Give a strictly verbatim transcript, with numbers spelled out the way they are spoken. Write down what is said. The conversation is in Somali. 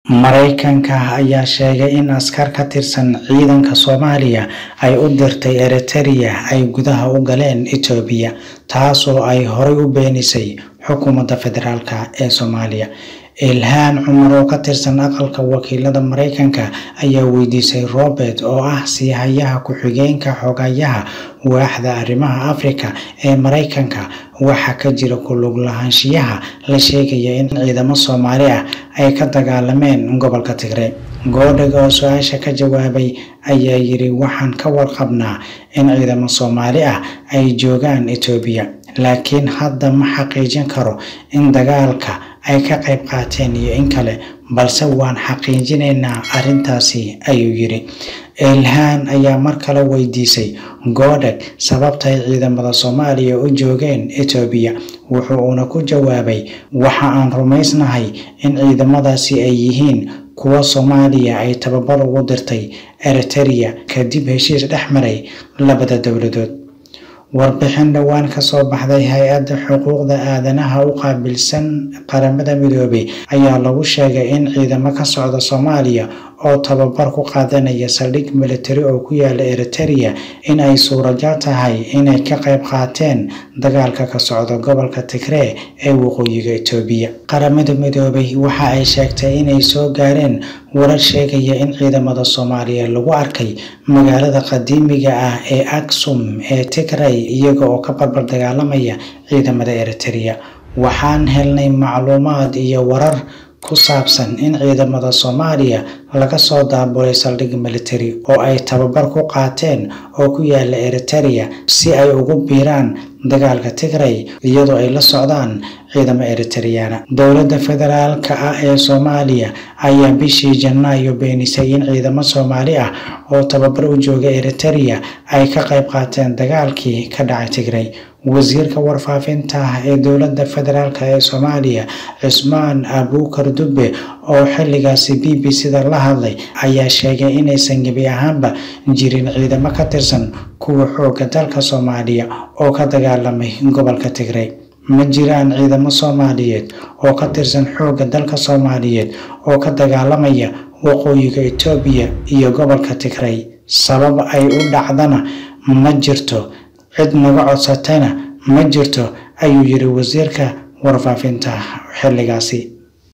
Mareykanka ayaa sheegay in askar ka tirsan ciidanka Soomaaliya ay u dirtay Eritrea ay gudaha u galeen Itoobiya, taasoo ay horey u beenisay xukuumadda federaalka ee Soomaaliya. Ilhaan Cumar oo ka tirsan aqalka wakiilada Mareykanka ayaa weydiisay Robert oo ah siihayaha ku-xigeenka xogayaha waaxda arrimaha Afrika ee Mareykanka waxa ka jira ku lug lahaanshiyaha la sheegaya in ciidamo Soomaali ah ay ka dagaalameen gobolka Tigray. Godeg oo su'aasha ka jawaabay ayaa yiri waxaan ka warqabnaa in ciidamo Soomaali ah ay joogaan Itoobiya, laakiin hadda ma xaqiijin karo in dagaalka ay ka qayb qaateen iyo in kale, balse waan xaqiijinaynaa arrintaasi, ayuu yiri. Ilhaan ayaa mar kale weydiisay Godeg sababta ay ciidamada Soomaaliya u joogeen Itoobiya, wuxuuna ku jawaabay waxa aan rumaysnahay in ciidamadaasi ay yihiin kuwa Soomaaliya ay tababar ugu dirtay Eritrea kadib heshiis dhexmaray labada dowladood. Warbixin dhawaan ka soo baxday hay'adda xuquuqda aadanaha u qaabilsan qaramada midoobay ayaa lagu sheegay in ciidamo ka socda Soomaaliya oo tababar ku qaadanaya saldhig military oo ku yaala Eritrea in ay suuragal tahay inay ka qayb qaateen dagaalka ka socda gobolka Tigray ee waqooyiga Itoobiya. Qaramada midoobay waxa ay sheegtay inay soo gaareen warar sheegaya in ciidamada Soomaaliya lagu arkay magaalada qadiimiga ah ee Aksum ee Tigray iyaga oo ka barbar dagaalamaya ciidamada Eritrea. Waxaan helnay macluumaad iyo warar ku saabsan in ciidamada Soomaaliya laga soo daabulay saldhig military oo ay tababar ku qaateen oo ku yaala Eritrea si ay ugu biiraan dagaalka Tigray iyadoo ay la socdaan ciidamo Eritrean. Dowladda federaalka ah ee Soomaaliya ayaa bishii Janaayo beenisay in ciidamo Soomaali ah oo tababar u jooga Eritrea ay ka qayb qaateen dagaalkii ka dhacay Tigray. Wasiirka warfaafinta ee dowladda federaalka ee Soomaaliya Cusmaan Abuukar Dube oo xilligaasi B B C da la hadlay ayaa sheegay inaysan gebi ahaanba jirin ciidamo ka tirsan kuwa xoogga dalka Soomaaliya oo ka dagaalamay gobolka Tigray. Ma jiraan ciidamo Soomaaliyeed oo ka tirsan xoogga dalka Soomaaliyeed oo ka dagaalamaya waqooyiga Itoobiya iyo gobolka Tigray. Sabab ay u dhacdana ma jirto, cid naga codsatayna ma jirto, ayuu yiri wasiirka warfaafinta xilligaasi.